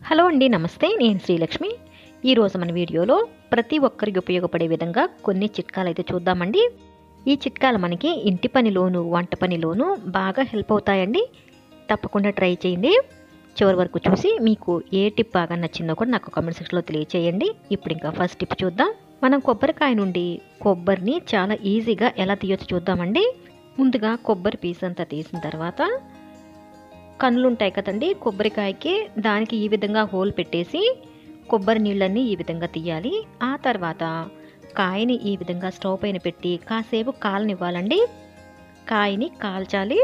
Hello అండి, నమస్తే. నేను శ్రీలక్ష్మి. ఈరోజు మన వీడియోలో ప్రతి ఒక్కరికి ఉపయోగపడే విధంగా కొన్ని చిట్కాలు అయితే చూద్దామండి. ఈ చిట్కాలు మనకి ఇంటి పనిలోను, వంట పనిలోను బాగా హెల్ప్ అవుతాయండి. తప్పకుండా ట్రై చేయండి. చివరి వరకు చూసి మీకు ఏ టిప్ బాగా నచ్చిందో కూడా నాకు కామెంట్ సెక్షన్లో తెలియచేయండి. ఇప్పుడు ఇంకా ఫస్ట్ టిప్ చూద్దాం. మనం కొబ్బరికాయ నుండి కొబ్బరిని చాలా ఈజీగా ఎలా తీయొచ్చు చూద్దామండి. ముందుగా కొబ్బరి పీస్ అంతా తీసిన తర్వాత కన్నులు ఉంటాయి కదండి కొబ్బరికాయకి, దానికి ఈ విధంగా హోల్ పెట్టేసి కొబ్బరి నీళ్ళన్నీ ఈ విధంగా తీయాలి. ఆ తర్వాత కాయని ఈ విధంగా స్టవ్ పైన పెట్టి కాసేపు కాలనివ్వాలండి. కాయని కాల్చాలి.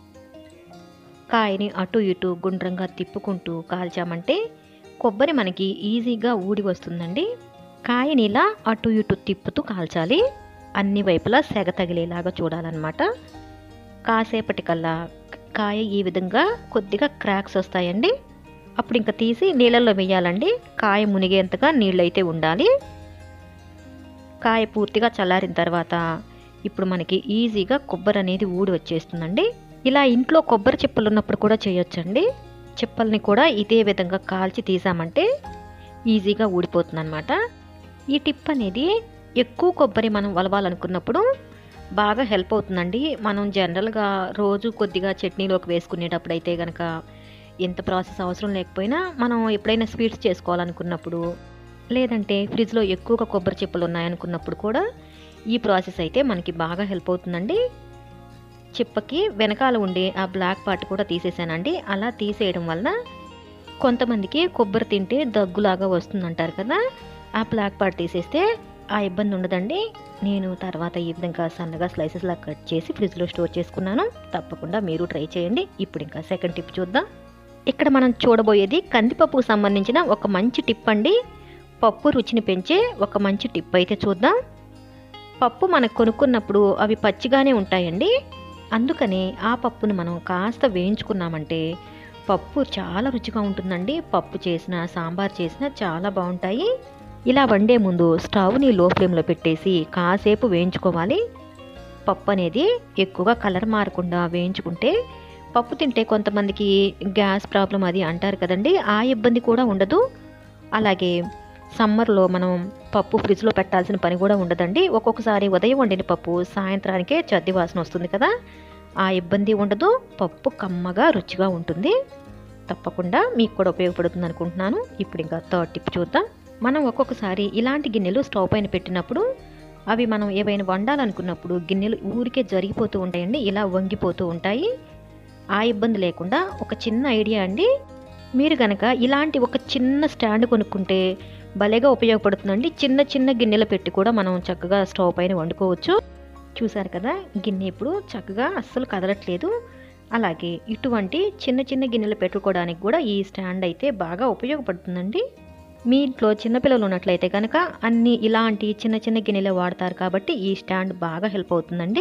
కాయని అటు ఇటు గుండ్రంగా తిప్పుకుంటూ కాల్చామంటే కొబ్బరి మనకి ఈజీగా ఊడి వస్తుందండి. కాయని ఇలా అటు ఇటు తిప్పుతూ కాల్చాలి. అన్ని వైపులా సెగ తగిలేలాగా చూడాలన్నమాట. కాసేపటికల్లా కాయ ఈ విధంగా కొద్దిగా క్రాక్స్ వస్తాయండి. అప్పుడు ఇంకా తీసి నీళ్ళల్లో వేయాలండి. కాయ మునిగేంతగా నీళ్ళైతే ఉండాలి. కాయ పూర్తిగా చల్లారిన తర్వాత ఇప్పుడు మనకి ఈజీగా కొబ్బరి అనేది ఊడి వచ్చేస్తుందండి. ఇలా ఇంట్లో కొబ్బరి చిప్పలు ఉన్నప్పుడు కూడా చేయొచ్చండి. చిప్పల్ని కూడా ఇదే విధంగా కాల్చి తీసామంటే ఈజీగా ఊడిపోతుంది అనమాట. ఈ టిప్ అనేది ఎక్కువ కొబ్బరి మనం వలవాలనుకున్నప్పుడు బాగా హెల్ప్ అవుతుందండి. మనం జనరల్గా రోజు కొద్దిగా చట్నీలోకి వేసుకునేటప్పుడు అయితే కనుక ఎంత ప్రాసెస్ అవసరం లేకపోయినా మనం ఎప్పుడైనా స్వీట్స్ చేసుకోవాలనుకున్నప్పుడు, లేదంటే ఫ్రిడ్జ్లో ఎక్కువగా కొబ్బరి చిప్పలు ఉన్నాయనుకున్నప్పుడు కూడా ఈ ప్రాసెస్ అయితే మనకి బాగా హెల్ప్ అవుతుందండి. చిప్పకి వెనకాల ఉండే ఆ బ్లాక్ పార్ట్ కూడా తీసేసానండి. అలా తీసేయడం వలన కొంతమందికి కొబ్బరి తింటే దగ్గులాగా వస్తుందంటారు కదా, ఆ బ్లాక్ పార్ట్ తీసేస్తే ఆ ఇబ్బంది ఉండదండి. నేను తర్వాత ఈ విధంగా సన్నగా స్లైసెస్లా కట్ చేసి ఫ్రిడ్జ్లో స్టోర్ చేసుకున్నాను. తప్పకుండా మీరు ట్రై చేయండి. ఇప్పుడు ఇంకా సెకండ్ టిప్ చూద్దాం. ఇక్కడ మనం చూడబోయేది కందిపప్పుకు సంబంధించిన ఒక మంచి టిప్ అండి. పప్పు రుచిని పెంచే ఒక మంచి టిప్ అయితే చూద్దాం. పప్పు మనకు కొనుక్కున్నప్పుడు అవి పచ్చిగానే ఉంటాయండి. అందుకని ఆ పప్పును మనం కాస్త వేయించుకున్నామంటే పప్పు చాలా రుచిగా ఉంటుందండి. పప్పు చేసిన, సాంబార్ చేసిన చాలా బాగుంటాయి. ఇలా వండే ముందు స్టవ్ని లో ఫ్లేమ్లో పెట్టేసి కాసేపు వేయించుకోవాలి. పప్పు అనేది ఎక్కువగా కలర్ మారకుండా వేయించుకుంటే పప్పు తింటే కొంతమందికి గ్యాస్ ప్రాబ్లం అది అంటారు కదండి, ఆ ఇబ్బంది కూడా ఉండదు. అలాగే సమ్మర్లో మనం పప్పు ఫ్రిడ్జ్లో పెట్టాల్సిన పని కూడా ఉండదండి. ఒక్కొక్కసారి ఉదయం వండిన పప్పు సాయంత్రానికే చద్ది వాసన వస్తుంది కదా, ఆ ఇబ్బంది ఉండదు. పప్పు కమ్మగా రుచిగా ఉంటుంది. తప్పకుండా మీకు కూడా ఉపయోగపడుతుంది అనుకుంటున్నాను. ఇప్పుడు ఇంకా థర్డ్ టిప్ చూద్దాం. మనం ఒక్కొక్కసారి ఇలాంటి గిన్నెలు స్టవ్ పైన పెట్టినప్పుడు అవి మనం ఏవైనా వండాలనుకున్నప్పుడు గిన్నెలు ఊరికే జరిగిపోతూ ఉంటాయండి, ఇలా వంగిపోతూ ఉంటాయి. ఆ ఇబ్బంది లేకుండా ఒక చిన్న ఐడియా అండి. మీరు కనుక ఇలాంటి ఒక చిన్న స్టాండ్ కొనుక్కుంటే భలేగా ఉపయోగపడుతుందండి. చిన్న చిన్న గిన్నెలు పెట్టి కూడా మనం చక్కగా స్టవ్ పైన వండుకోవచ్చు. చూసారు కదా, గిన్నె ఇప్పుడు చక్కగా అస్సలు కదలట్లేదు. అలాగే ఇటువంటి చిన్న చిన్న గిన్నెలు పెట్టుకోవడానికి కూడా ఈ స్టాండ్ అయితే బాగా ఉపయోగపడుతుందండి. మీ ఇంట్లో చిన్నపిల్లలు ఉన్నట్లయితే కనుక అన్ని ఇలాంటి చిన్న చిన్న గిన్నెలే వాడతారు కాబట్టి ఈ స్టాండ్ బాగా హెల్ప్ అవుతుందండి.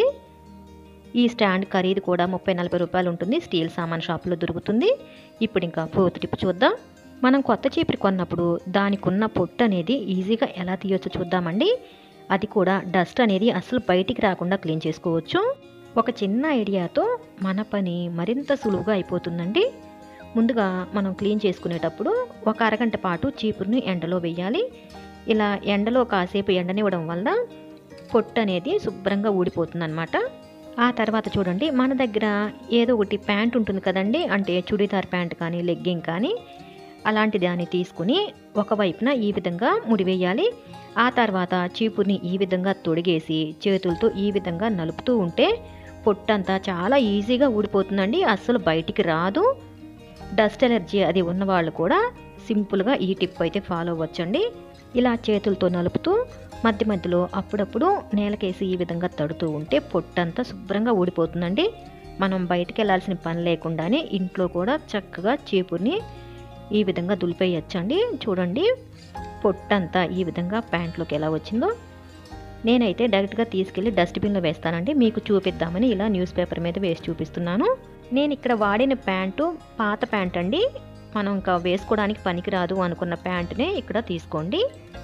ఈ స్టాండ్ ఖరీదు కూడా 30-40 రూపాయలు ఉంటుంది. స్టీల్ సామాన్ షాపులో దొరుకుతుంది. ఇప్పుడు ఇంకా ఫోర్త్ టిప్ చూద్దాం. మనం కొత్త చీపురు కొన్నప్పుడు దానికి ఉన్న పొట్టు అనేది ఈజీగా ఎలా తీయొచ్చు చూద్దామండి. అది కూడా డస్ట్ అనేది అసలు బయటికి రాకుండా క్లీన్ చేసుకోవచ్చు. ఒక చిన్న ఐడియాతో మన పని మరింత సులువుగా అయిపోతుందండి. ముందుగా మనం క్లీన్ చేసుకునేటప్పుడు ఒక అరగంట పాటు చీపురుని ఎండలో వేయాలి. ఇలా ఎండలో కాసేపు ఎండనివ్వడం వల్ల పొట్టు అనేది శుభ్రంగా ఊడిపోతుందన్నమాట. ఆ తర్వాత చూడండి, మన దగ్గర ఏదో ఒకటి ప్యాంట్ ఉంటుంది కదండి, అంటే చుడీదార్ ప్యాంట్ కానీ లెగ్గింగ్ కానీ అలాంటి దాన్ని తీసుకుని ఒకవైపున ఈ విధంగా ముడివేయాలి. ఆ తర్వాత చీపురుని ఈ విధంగా తొడిగేసి చేతులతో ఈ విధంగా నలుపుతూ ఉంటే పొట్టంతా చాలా ఈజీగా ఊడిపోతుందండి, అస్సలు బయటికి రాదు. డస్ట్ ఎలర్జీ అది ఉన్నవాళ్ళు కూడా సింపుల్గా ఈ టిప్ అయితే ఫాలో అవ్వచ్చండి. ఇలా చేతులతో నలుపుతూ మధ్య మధ్యలో అప్పుడప్పుడు నేలకేసి ఈ విధంగా తడుతూ ఉంటే పొట్టంతా శుభ్రంగా ఊడిపోతుందండి. మనం బయటికి వెళ్ళాల్సిన పని లేకుండానే ఇంట్లో కూడా చక్కగా చీపుర్ని ఈ విధంగా దులిపేయచ్చండి. చూడండి, పొట్టంతా ఈ విధంగా ప్యాంట్లోకి ఎలా వచ్చిందో. నేనైతే డైరెక్ట్గా తీసుకెళ్ళి డస్ట్బిన్లో వేస్తానండి. మీకు చూపిద్దామని ఇలా న్యూస్ పేపర్ మీద వేసి చూపిస్తున్నాను. నేను ఇక్కడ వాడిన ప్యాంటు పాత ప్యాంట్ అండి. మనం ఇంకా వేసుకోవడానికి పనికిరాదు అనుకున్న ప్యాంటునే ఇక్కడ తీసుకోండి.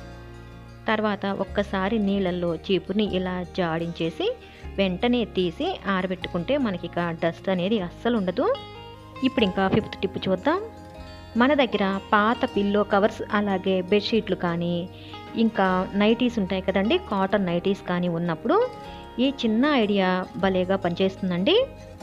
తర్వాత ఒక్కసారి నీళ్ళల్లో చీపుని ఇలా జాడించేసి వెంటనే తీసి ఆరబెట్టుకుంటే మనకి ఇక డస్ట్ అనేది అస్సలు ఉండదు. ఇప్పుడు ఇంకా ఫిఫ్త్ టిప్ చూద్దాం. మన దగ్గర పాత పిల్లో కవర్స్ అలాగే బెడ్షీట్లు కానీ ఇంకా నైటీస్ ఉంటాయి కదండి, కాటన్ నైటీస్ కానీ ఉన్నప్పుడు ఈ చిన్న ఐడియా భలేగా పనిచేస్తుందండి.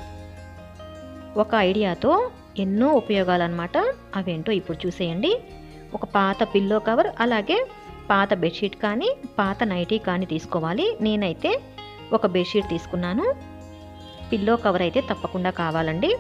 ఒక ఐడియాతో ఎన్నో ఉపయోగాలన్నమాట. అవేంటో ఇప్పుడు చూసేయండి. ఒక పాత పిల్లో కవర్ అలాగే పాత బెడ్షీట్ కానీ పాత నైటీ కానీ తీసుకోవాలి. నేనైతే ఒక బెడ్షీట్ తీసుకున్నాను. పిల్లో కవర్ అయితే తప్పకుండా కావాలండి.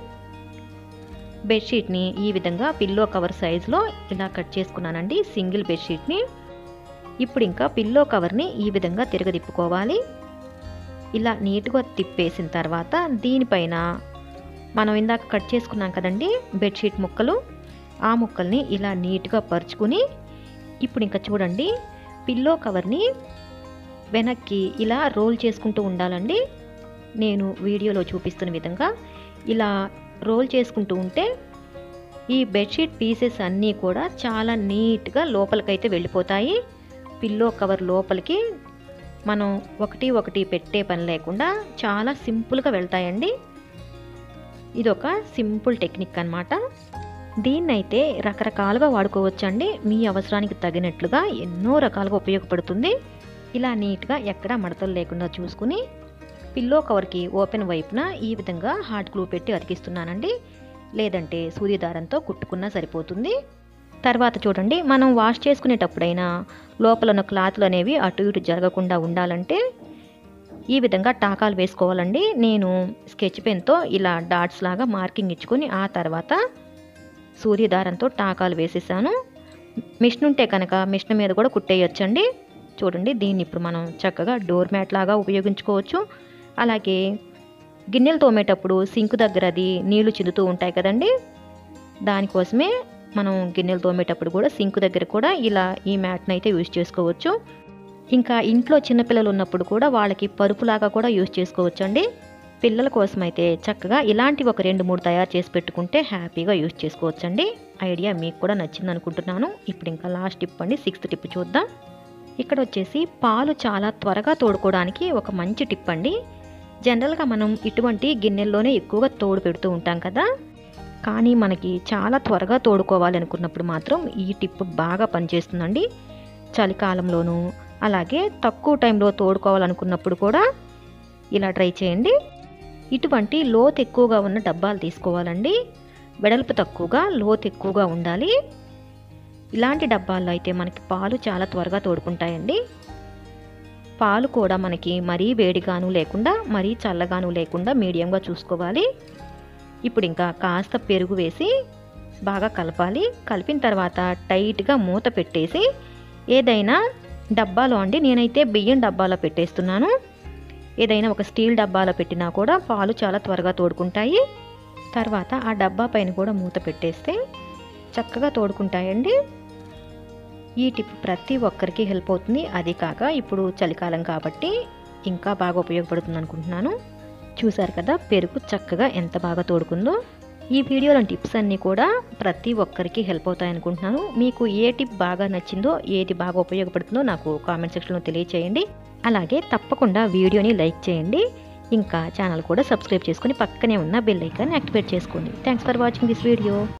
బెడ్షీట్ని ఈ విధంగా పిల్లో కవర్ సైజులో ఇలా కట్ చేసుకున్నానండి, సింగిల్ బెడ్షీట్ని. ఇప్పుడు ఇంకా పిల్లో కవర్ని ఈ విధంగా తిరగదిప్పుకోవాలి. ఇలా నీట్గా తిప్పేసిన తర్వాత దీనిపైన మనం ఇందాక కట్ చేసుకున్నాం కదండి బెడ్షీట్ ముక్కలు, ఆ ముక్కల్ని ఇలా నీట్గా పరుచుకుని ఇప్పుడు ఇంకా చూడండి పిల్లో కవర్ని వెనక్కి ఇలా రోల్ చేసుకుంటూ ఉండాలండి. నేను వీడియోలో చూపిస్తున్న విధంగా ఇలా రోల్ చేసుకుంటూ ఉంటే ఈ బెడ్షీట్ పీసెస్ అన్నీ కూడా చాలా నీట్గా లోపలికైతే వెళ్ళిపోతాయి. పిల్లో కవర్ లోపలికి మనం ఒకటి ఒకటి పెట్టే పని లేకుండా చాలా సింపుల్గా వెళ్తాయండి. ఇదొక సింపుల్ టెక్నిక్ అన్నమాట. దీన్నైతే రకరకాలుగా వాడుకోవచ్చండి. మీ అవసరానికి తగినట్లుగా ఎన్నో రకాలుగా ఉపయోగపడుతుంది. ఇలా నీట్గా ఎక్కడా మడతలు లేకుండా చూసుకుని పిల్లో కవర్కి ఓపెన్ వైపున ఈ విధంగా హాట్ గ్లూ పెట్టి అతికిస్తున్నానండి. లేదంటే సూది దారంతో కుట్టుకున్నా సరిపోతుంది. తర్వాత చూడండి మనం వాష్ చేసుకునేటప్పుడైనా లోపల ఉన్న క్లాత్లు అనేవి అటు ఇటు జరగకుండా ఉండాలంటే ఈ విధంగా టాకాలు వేసుకోవాలండి. నేను స్కెచ్ పెన్తో ఇలా డాట్స్ లాగా మార్కింగ్ ఇచ్చుకొని ఆ తర్వాత సూది దారంతో టాకాలు వేసేసాను. మిషన్ ఉంటే కనుక మిషన్ మీద కూడా కుట్టేయొచ్చండి. చూడండి దీన్ని ఇప్పుడు మనం చక్కగా డోర్ మ్యాట్ లాగా ఉపయోగించుకోవచ్చు. అలాగే గిన్నెలు తోమేటప్పుడు సింక్ దగ్గర అది నీళ్లు చిందుతూ ఉంటాయి కదండి, దానికోసమే మనం గిన్నెలు తోమేటప్పుడు కూడా సింక్ దగ్గర కూడా ఇలా ఈ మ్యాట్ని అయితే యూజ్ చేసుకోవచ్చు. ఇంకా ఇంట్లో చిన్నపిల్లలు ఉన్నప్పుడు కూడా వాళ్ళకి పరుపులాగా కూడా యూజ్ చేసుకోవచ్చు అండి. పిల్లల కోసం అయితే చక్కగా ఇలాంటి ఒక 2-3 తయారు చేసి పెట్టుకుంటే హ్యాపీగా యూజ్ చేసుకోవచ్చండి. ఐడియా మీకు కూడా నచ్చింది అనుకుంటున్నాను. ఇప్పుడు ఇంకా లాస్ట్ టిప్ అండి, 6th టిప్ చూద్దాం. ఇక్కడ వచ్చేసి పాలు చాలా త్వరగా తోడుకోవడానికి ఒక మంచి టిప్ అండి. జనరల్గా మనం ఇటువంటి గిన్నెల్లోనే ఎక్కువగా తోడు పెడుతూ ఉంటాం కదా, కానీ మనకి చాలా త్వరగా తోడుకోవాలి అనుకున్నప్పుడు మాత్రం ఈ టిప్ బాగా పనిచేస్తుందండి. చలికాలంలోనూ అలాగే తక్కువ టైంలో తోడుకోవాలనుకున్నప్పుడు కూడా ఇలా ట్రై చేయండి. ఇటువంటి లోతు ఎక్కువగా ఉన్న డబ్బాలు తీసుకోవాలండి. వెడల్పు తక్కువగా లోతు ఎక్కువగా ఉండాలి. ఇలాంటి డబ్బాల్లో అయితే మనకి పాలు చాలా త్వరగా తోడుకుంటాయండి. పాలు కూడా మనకి మరీ వేడిగాను లేకుండా మరీ చల్లగాను లేకుండా మీడియంగా చూసుకోవాలి. ఇప్పుడు ఇంకా కాస్త పెరుగు వేసి బాగా కలపాలి. కలిపిన తర్వాత టైట్గా మూత పెట్టేసి ఏదైనా డబ్బాలో అండి, నేనైతే బియ్యం డబ్బాలో పెట్టేస్తున్నాను. ఏదైనా ఒక స్టీల్ డబ్బాలో పెట్టినా కూడా పాలు చాలా త్వరగా తోడుకుంటాయి. తర్వాత ఆ డబ్బా పైన కూడా మూత పెట్టేస్తే చక్కగా తోడుకుంటాయండి. ఈ టిప్ ప్రతి ఒక్కరికి హెల్ప్ అవుతుంది. అది కాక ఇప్పుడు చలికాలం కాబట్టి ఇంకా బాగా ఉపయోగపడుతుంది అనుకుంటున్నాను. చూసారు కదా పెరుగు చక్కగా ఎంత బాగా తోడుకుందో. ఈ వీడియోలోని టిప్స్ అన్నీ కూడా ప్రతి ఒక్కరికి హెల్ప్ అవుతాయి అనుకుంటున్నాను. మీకు ఏ టిప్ బాగా నచ్చిందో, ఏది బాగా ఉపయోగపడుతుందో నాకు కామెంట్ సెక్షన్లో తెలియచేయండి. అలాగే తప్పకుండా వీడియోని లైక్ చేయండి. ఇంకా ఛానల్ కూడా సబ్స్క్రైబ్ చేసుకొని పక్కనే ఉన్న బెల్ ఐకాన్ యాక్టివేట్ చేసుకోండి. Thanks for watching this video.